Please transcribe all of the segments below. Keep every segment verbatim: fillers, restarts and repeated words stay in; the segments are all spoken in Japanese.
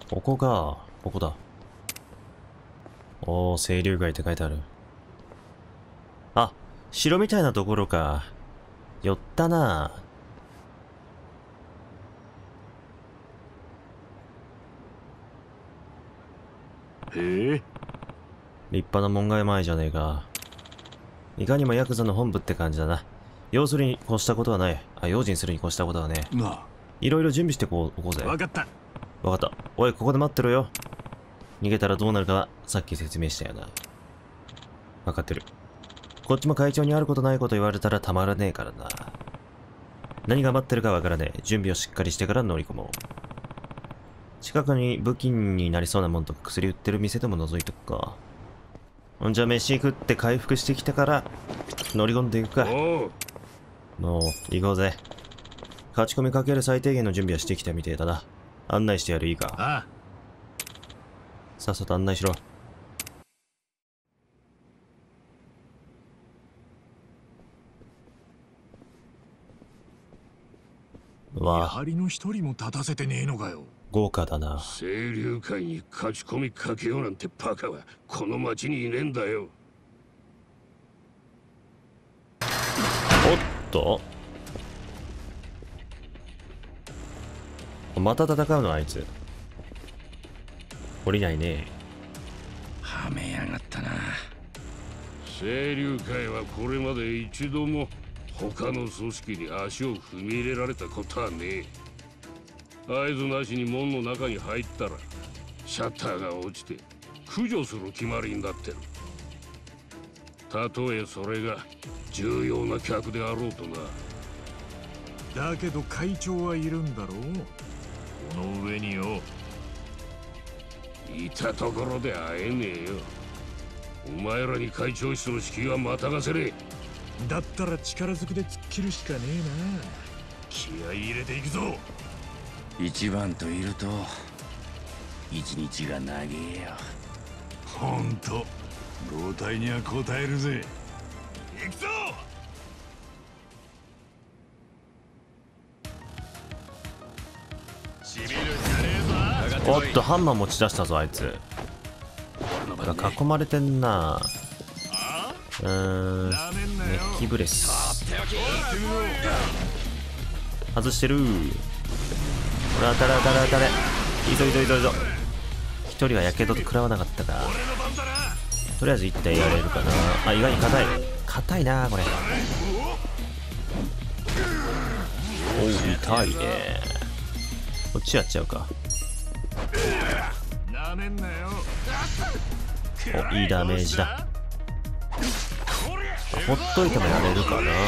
ここか。ここだ。おー、清流街って書いてある。あ、城みたいなところか。寄ったな。 へえ。 立派な門外前じゃねえか。いかにもヤクザの本部って感じだな。要するに越したことはない。あ、用心するに越したことはね。 なあ。 いろいろ準備してこう、おこうぜ。 わかった。 わかった。おい、ここで待ってろよ。逃げたらどうなるかは、さっき説明したよな。わかってる。こっちも会長にあることないこと言われたらたまらねえからな。何が待ってるかわからねえ。準備をしっかりしてから乗り込もう。近くに武器になりそうなもんとか薬売ってる店でも覗いとくか。ほんじゃ飯食って回復してきたから乗り込んでいくか。もう行こうぜ。勝ち込みかける最低限の準備はしてきたみてえだな。案内してやる。いいか。 ああ。 さっさと案内しろ。わあ、 見張りの一人も立たせてねえのかよ。 豪華だな。 清流会に勝ち込みかけようなんてバカはこの町にいねえんだよ。 おっと、また戦うのあいつ。降りないね。 はめやがったな。清流会はこれまで一度も他の組織に足を踏み入れられたことはねえ。合図なしに門の中に入ったらシャッターが落ちて駆除する決まりになってる。たとえそれが重要な客であろうとな。 だけど会長はいるんだろう。この上によ。 いたところで会えねえよ。お前らに会長室の敷居はまたがせれ。 だったら力ずくで突っ切るしかねえな。気合い入れていくぞ。 一番といると一日が長えよ。 ほんと老体には応えるぜ。行くぞ。しびるんじゃねえぞ。 おっと、ハンマー持ち出したぞあいつ。囲まれてんな。うーん、メッキブレス外してる。これ当たれ当たれ当たれ。いいぞいいぞいいぞいいぞ。一人はやけどと食らわなかったか。とりあえず一体やれるかな。あ、意外に硬い硬いなこれ。おう、痛いね。こっちやっちゃうか。お、いいダメージだ。ほっといてもやれるかな。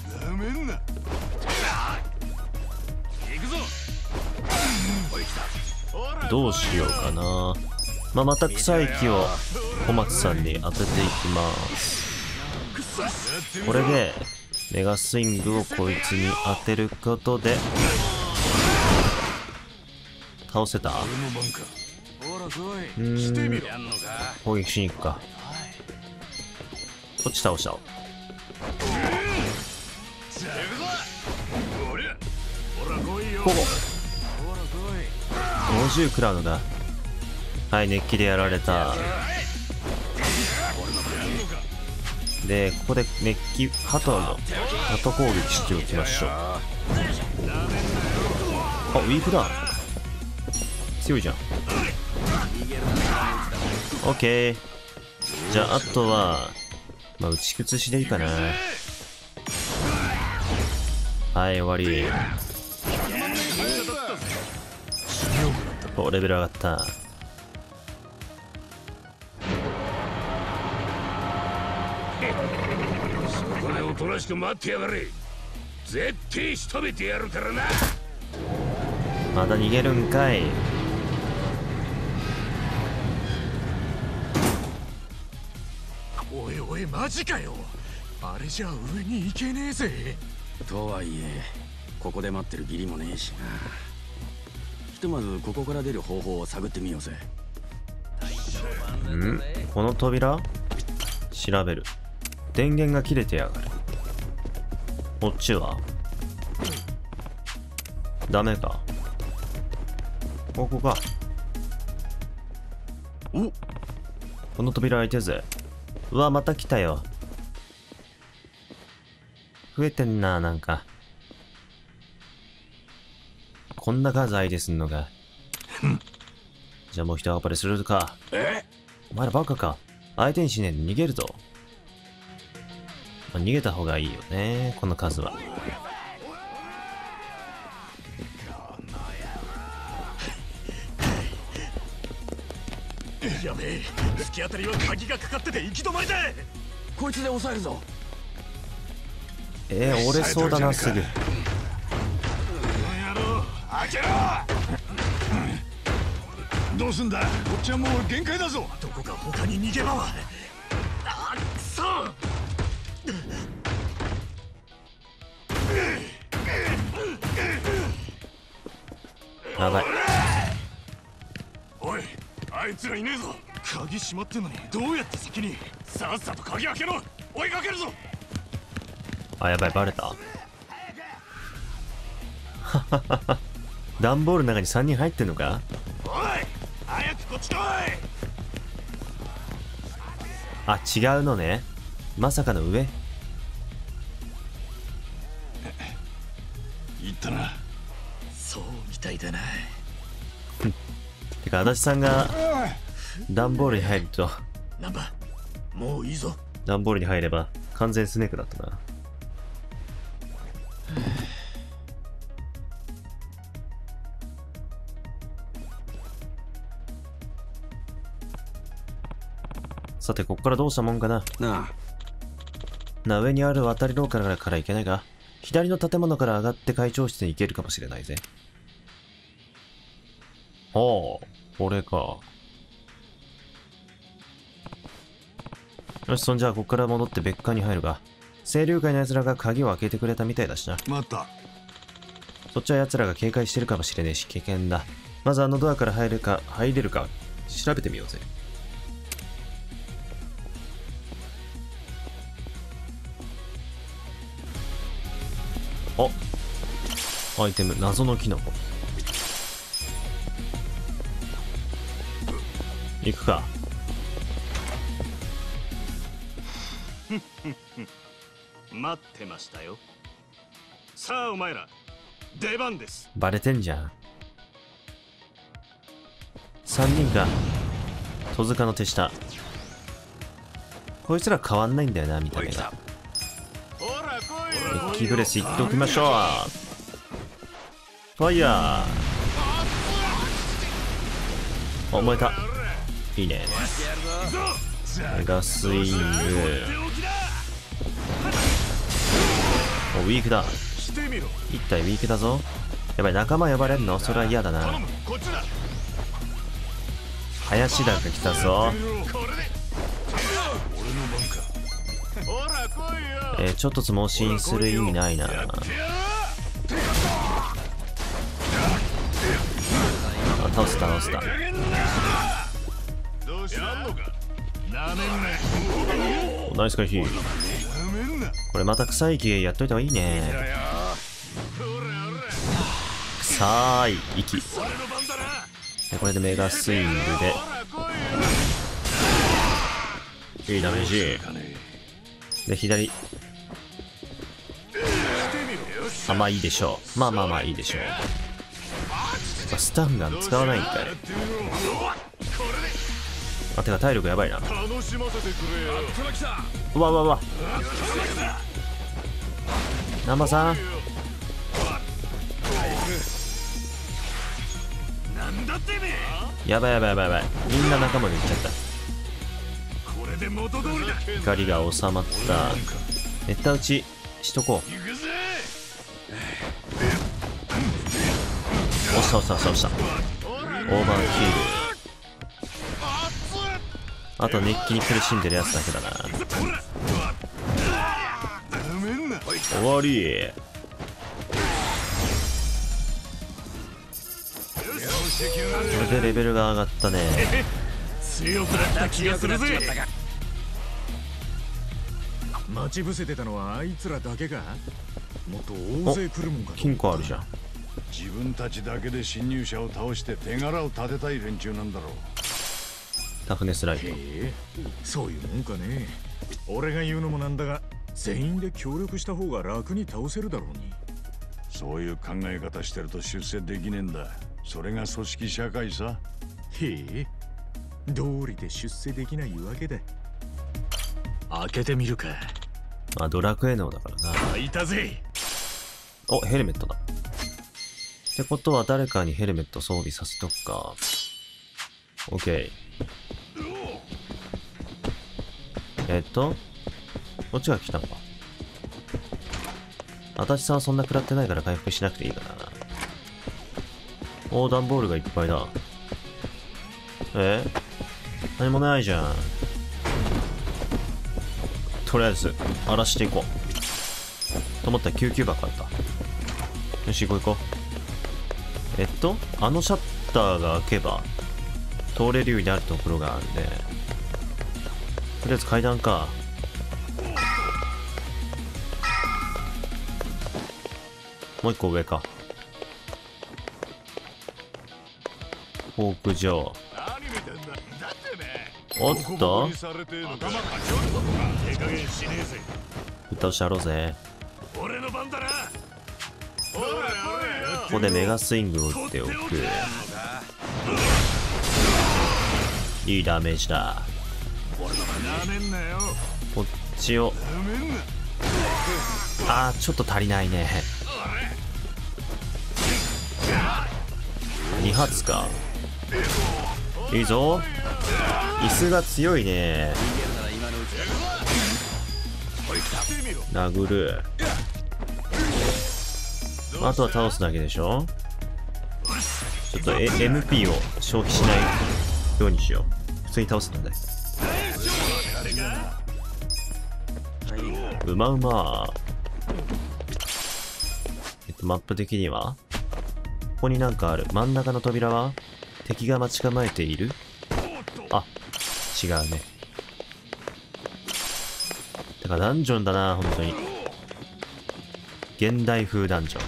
どうしようかな。まあ、また臭い木を小松さんに当てていきます。これでメガスイングをこいつに当てることで倒せた。うーん、攻撃しに行くか。こっち倒しちゃおう。ここごじゅう食らうのだ。はい、熱気でやられた。で、ここで熱気鳩の鳩攻撃しておきましょう。あ、ウィークだ。強いじゃん。オッケー。じゃああとはまあ打ち崩しでいいかな。はい、終わり。お、レベル上がった。 そこでおとなしく待ってやがれ。絶対仕留めてやるからな。 まだ逃げるんかい。 おいおい、マジかよ。あれじゃ上に行けねえぜ。 とはいえここで待ってる義理もねえしな。ひとまずここから出る方法を探ってみようぜ。 ん？この扉？調べる。電源が切れてやがる。こっちはダメか。ここか。 お、 この扉開いてるぜ。うわ、また来たよ。増えてんな、なんか。こんな数相手すんのか。じゃあもう一暴れするか。 え、 お前らバカか。相手にしねえで逃げるぞ。まあ、逃げた方がいいよね、この数は。 やべえ、突き当たりは鍵がかかってて行き止まりだ。こいつで抑えるぞ。 えー、折れそうだな、すぐ。 開けろ。どうすんだ、こっちはもう限界だぞ。 どこか他に逃げ場は。あっ、くそ。 やばい。 おい、あいつらいねえぞ。鍵閉まってんのにどうやって先に。さっさと鍵開けろ。追いかけるぞ。 あ、やばい、バレた。段ボールの中にさんにん入ってんのか。 おい、早くこっち来い。 あ、違うのね。まさかの上。 言ったな。 そうみたいだな。 てか、足立さんが段ボールに入ると、 ナンバー、もういいぞ。 段ボールに入れば完全スネークだったな。さて、こっからどうしたもんかな。 なあ、 な、上にある渡り廊下からから行けないが、左の建物から上がって会長室に行けるかもしれないぜ。ほう、これか。よし、そんじゃあこっから戻って別館に入るが、清流会の奴らが鍵を開けてくれたみたいだしな。 待った。 そっちは奴らが警戒してるかもしれねえし危険だ。まずあのドアから入るか、入れるか調べてみようぜ。あ、アイテム、謎のキノコ。行くか。 待ってましたよ。さあお前ら、出番です。 バレてんじゃん。さんにんか。戸塚の手下。こいつら変わんないんだよな、見た目が。 ほら来いデッキブレスいっておきましょう。ファイヤー。あ、燃えた。いいね。メガスイング。お、ウィークだ。一体ウィークだぞ。やばい、仲間呼ばれんの？それは嫌だな。林田が来たぞ。えー、ちょっとつ盲信する意味ないな。あ、倒す倒すた。お、ナイス回避。これまた臭い息やっといた方がいいね。臭い息で、これでメガスイングでいいダメージで、左。あ、まあいいでしょう。まあまあまあいいでしょう。スタンガン使わないんかい。あ、てか体力やばいな。うわうわうわ。南波さん、やばいやばいやばいやばい。みんな仲間に行っちゃった。怒りが収まった。ネッタ打ちしとこう。押した押した押した押した。オーバーキル。あと熱気に苦しんでるやつだけだな。終わり。これでレベルが上がったね。 強くなった気がするぜ。 待ち伏せてたのはあいつらだけか。もっと大勢来るもんか。 金庫あるじゃん。 自分たちだけで侵入者を倒して手柄を立てたい連中なんだろう。 タフネスライト。 へえ、そういうもんかね。俺が言うのもなんだが、全員で協力した方が楽に倒せるだろうに。 そういう考え方してると出世できねえんだ。それが組織社会さ。 へえ、道理で出世できないわけだ。開けてみるか。 あ、ドラクエのだからな。 開いたぜ。 お、ヘルメットだ。ってことは誰かにヘルメット装備させとくか。オッケー。えっと、こっちが来たのか。私さんはそんな食らってないから回復しなくていいかな。おー、段ボールがいっぱいだ。え何もないじゃん。とりあえず、荒らしていこう。と思ったら救急箱あった。よし、行こう行こう。えっと、あのシャッターが開けば、通れるようになるところがあるね。とりあえず階段か。もう一個上か。屋上。おっと歌してやろうぜ。 俺の番だな。 ここでメガスイングを打っておく。いいダメージだ。こっちを。あー、ちょっと足りないね。に発か。いいぞ。椅子が強いね。殴る。あとは倒すだけでしょ。ちょっと、え エムピー を消費しないようにしよう。普通に倒すので。うまうま。えっと、マップ的にはここになんかある。真ん中の扉は敵が待ち構えている。あ、違うね。てかダンジョンだな、本当に。現代風ダンジョン。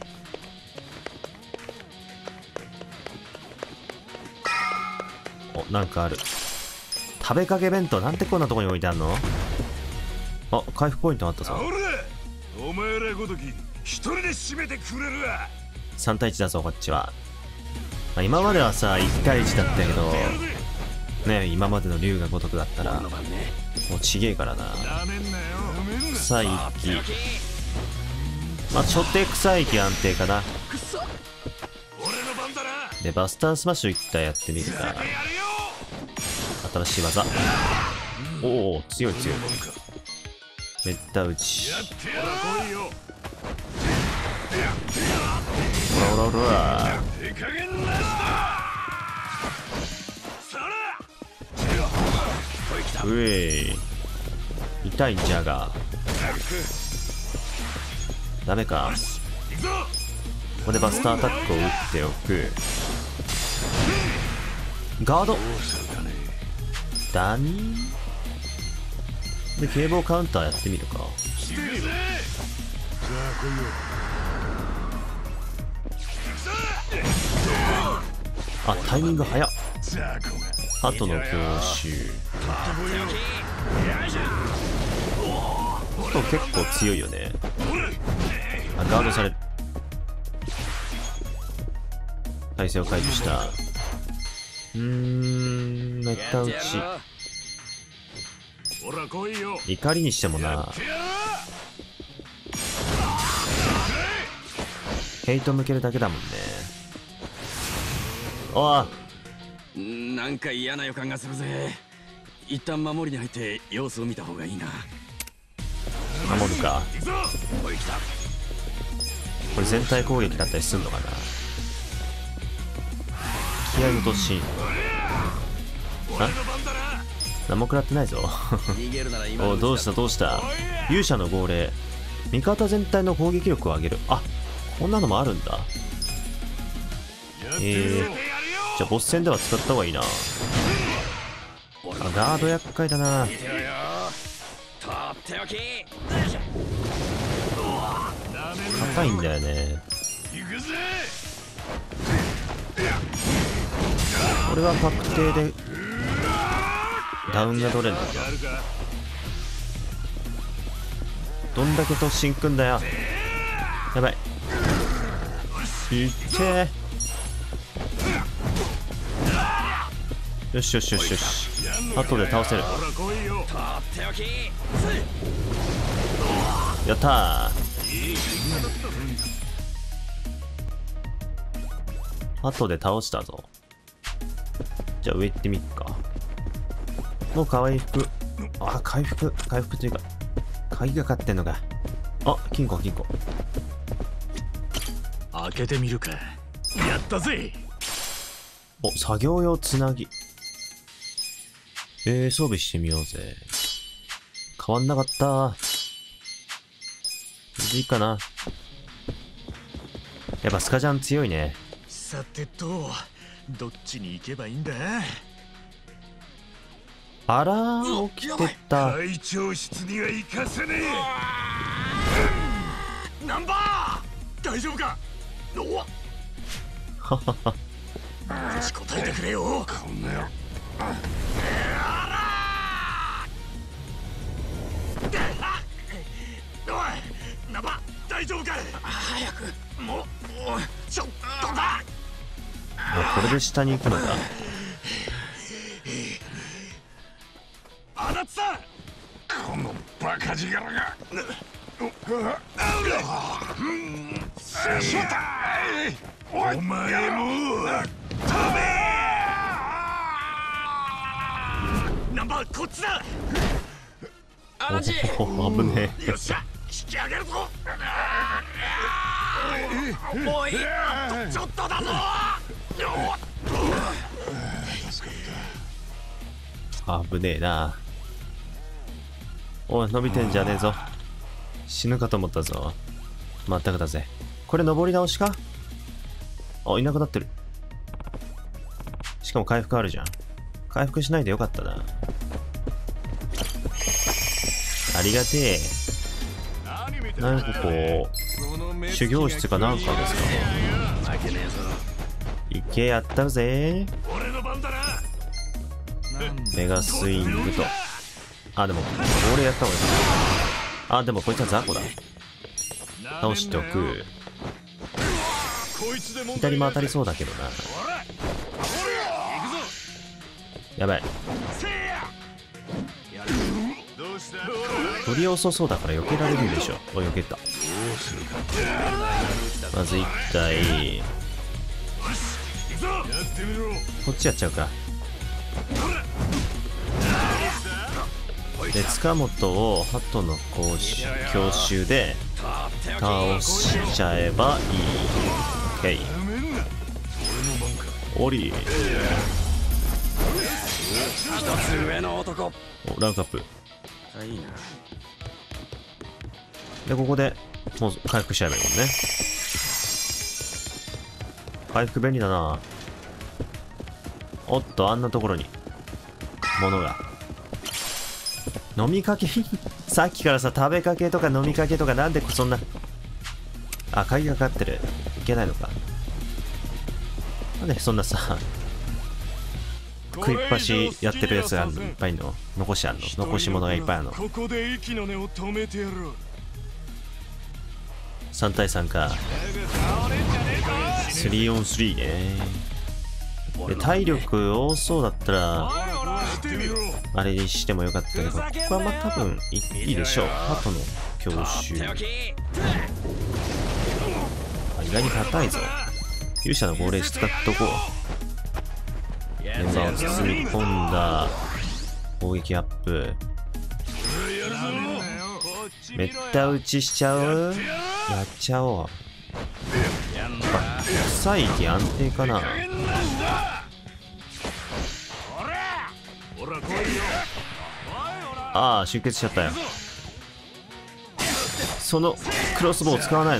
お、なんかある。食べかけ弁当なんてこんなとこに置いてあんの。あ、回復ポイントあったぞ。 お前らごとき一人で締めてくれるわ。 さん対いちだぞ、こっちは。まあ、今まではさ、いち対いちだったけど、ね、今までの竜が如くだったら、もうちげえからな。臭い息。まあ、初手臭い息安定かな。で、バスタースマッシュ一回やってみるか。新しい技。おお、強い強い。めった打ち。ほらほらほら。うえい。痛いんじゃが。ダメか。ここでバスターアタックを打っておく。ガードだにで、警棒カウンターやってみるか。あ、タイミング早っ。鳩の強襲。と結構強いよね。あ、ガードされる。体勢を解除した。うーん、めった打ち。怒りにしてもな。ヘイト向けるだけだもんね。おい、 なんか嫌な予感がするぜ。一旦守りに入って様子を見た方がいいな。 守るか。これ全体攻撃だったりすんのかな。気合の突進。あ、何も食らってないぞ。お、どうしたどうした。勇者の号令。味方全体の攻撃力を上げる。あ、こんなのもあるんだ。えー、じゃあボス戦では使った方がいいな。あ、ガード厄介だな。硬いんだよね。これは確定でダウンが取れるのか。どんだけ突進くんだよ。やばい。いってー。よしよしよしよし。後で倒せる。やったー。後で倒したぞ。じゃあ上行ってみっか。もう回復。あ、回復。回復というか、鍵がかってんのか。あ、金庫金庫。 開けてみるか。やったぜ。 お、作業用つなぎ。えー、装備してみようぜ。変わんなかったー。いいかな。やっぱスカジャン強いね。 さてと、どっちに行けばいいんだ。 あらー、起きてた。 会長室には行かせねえ。ナンバー大丈夫か。おっははは。 少し答えてくれよ。こんなよ。おい、ナンバー大丈夫か。早く。もう、もうちょっとだ。 これで下に行くのか。 あなたさん、このバカ力が。しまった。お前も食べ。ナンバーこっちだ。 おお、危ねえ。 よっしゃ、引き上げるぞ。おい、あとちょっとだぞ。 危ねえな。おい、伸びてんじゃねえぞ。死ぬかと思ったぞ。まったくだぜ。これ登り直しか。あ、いなくなってる。しかも回復あるじゃん。回復しないでよかったな。ありがてえ。なんかこう修行室かなんかですか。いけ、やったぜ。メガスイングと。あ、でも俺やった方がいいかな。あ、でもこいつは雑魚だ。倒しておく。左も当たりそうだけどな。やばい。取り遅そうだから避けられるでしょ。お、避けた。まずいったい。こっちやっちゃうか。で、塚本を鳩の講習教習で倒しちゃえばいい。オッケー。おり。 一つ上の男。 お、ランクアップ。 いいな。 で、ここでもう回復しちゃえばいいもんね。回復便利だな。おっと、あんなところに物が。飲みかけさっきからさ、食べかけとか飲みかけとか、なんでそんな。あ、鍵がかかってる。いけないのか。なんでそんなさ、食いっぱしやってるやつがいっぱいの残しあんの。残し物がいっぱいあるの。 ここで息の根を止めてやろう。 さん対さんか。スリーオンスリーね。で、体力多そうだったらあれにしてもよかったけど、ここはまあ多分いいでしょう。鳩の教習。あ、意外に硬いぞ。勇者の号令使っとこう。メンバーを包み込んだ攻撃アップ。めった打ちしちゃう。やっちゃおう。臭い息安定かな。ああ、集結しちゃったよ。そのクロスボウ使わないの。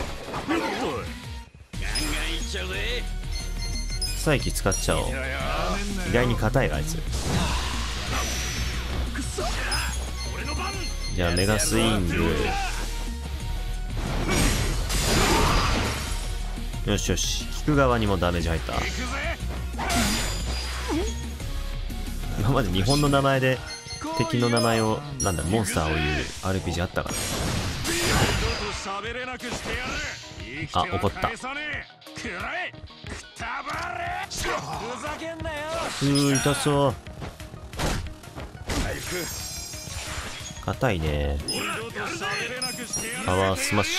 臭い息使っちゃおう。意外に硬いあいつ。じゃあメガスイング。よしよし、効く側にもダメージ入った。 今まで日本の名前で敵の名前を、なんだ、モンスターを言う アールピージー あったからね。あ、怒った。うー、痛そう。硬いね。パワースマッシ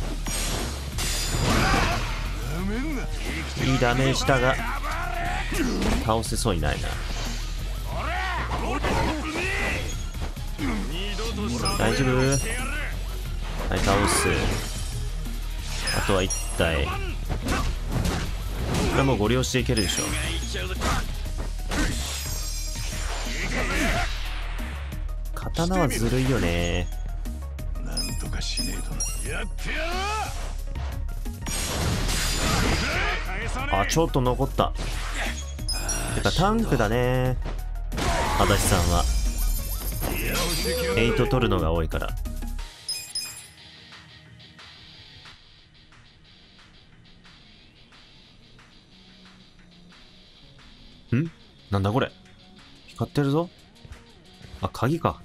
ュ。いいダメージだが倒せそうにないな。大丈夫？はい、倒す。あとは一体。これはもうご利用していけるでしょ。刀はずるいよね。 なんとかしねえとな。やってやあ、ちょっと残った。やっぱタンクだね。足立さんはエイト取るのが多いから。ん？なんだこれ。光ってるぞ。あ、鍵か。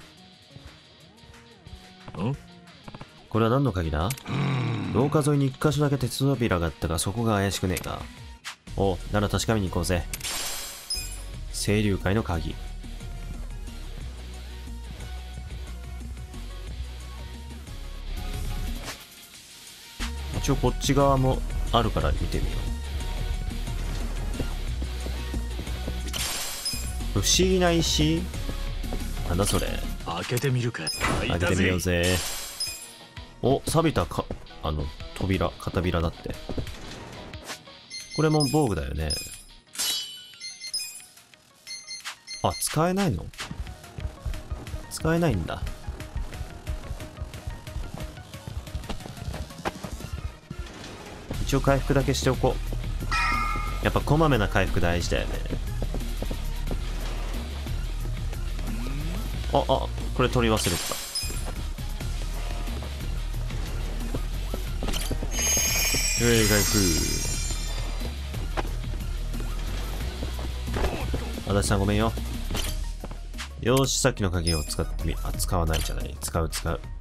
ん？ これは何の鍵だ？廊下沿いに一箇所だけ鉄扉があったが、そこが怪しくねえか。お、なら確かめに行こうぜ。清流会の鍵。一応こっち側もあるから見てみよう。不思議な石？なんだそれ。 開けてみるか。 開けてみようぜ。お、錆びたか、あの、扉、片扉だって。これも防具だよね。あ、使えないの？使えないんだ。一応回復だけしておこう。やっぱこまめな回復大事だよね。あ、あ、これ取り忘れてた。えー、回復。足立さんごめんよ。よーし、さっきの鍵を使ってみ、あ、使わないじゃない。使う、使う。